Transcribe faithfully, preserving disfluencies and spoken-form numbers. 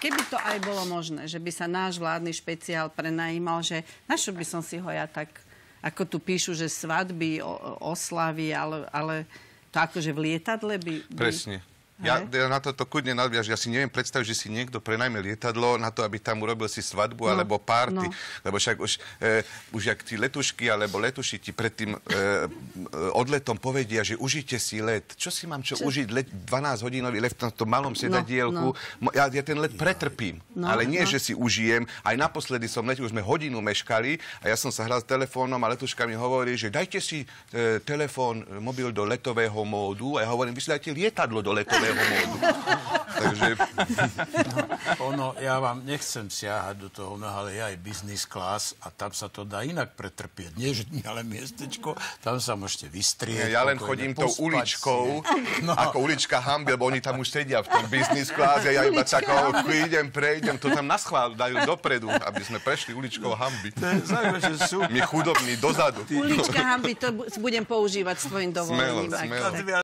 keby to aj bolo možné, že by sa náš vládny špeciál prenajímal, že na čo by som si ho ja tak, ako tu píšu, že svadby, oslavy, ale, ale to akože v lietadle by... by... Presne. Ja, ja na toto kľudne nadviažem. Ja si neviem predstaviť, že si niekto prenajme lietadlo na to, aby tam urobil si svadbu no, alebo párty. No. Lebo však už, e, už jak tí letušky alebo letuši ti predtým e, odletom povedia, že užite si let. Čo si mám čo, čo? užiť? Let, dvanásťhodinový let v tom malom sedadielku. No, no. Ja, ja ten let pretrpím. No, ale nie, no. že si užijem. Aj naposledy som letel, už sme hodinu meškali a ja som sa hral s telefónom a letuška mi hovorí, že dajte si e, telefón, mobil do letového módu. A ja hovorím, vy si dajte lietadlo do letového módu. Takže... No, ono, ja vám nechcem siahať do toho, no ale je aj business class a tam sa to dá inak pretrpieť. Nie, že nie, ale miestečko, tam sa môžete vystrieť. Ja len chodím tou uličkou, no. ako ulička hanby, lebo oni tam už sedia v tom business class a ja iba tak idem, prejdem, to tam na schvál dajú dopredu, aby sme prešli uličkou hanby. To je zaujímavé, že sú... My chudobní dozadu. Ulička hanby, to budem používať s tvojim dovolením. Smelo, smelo.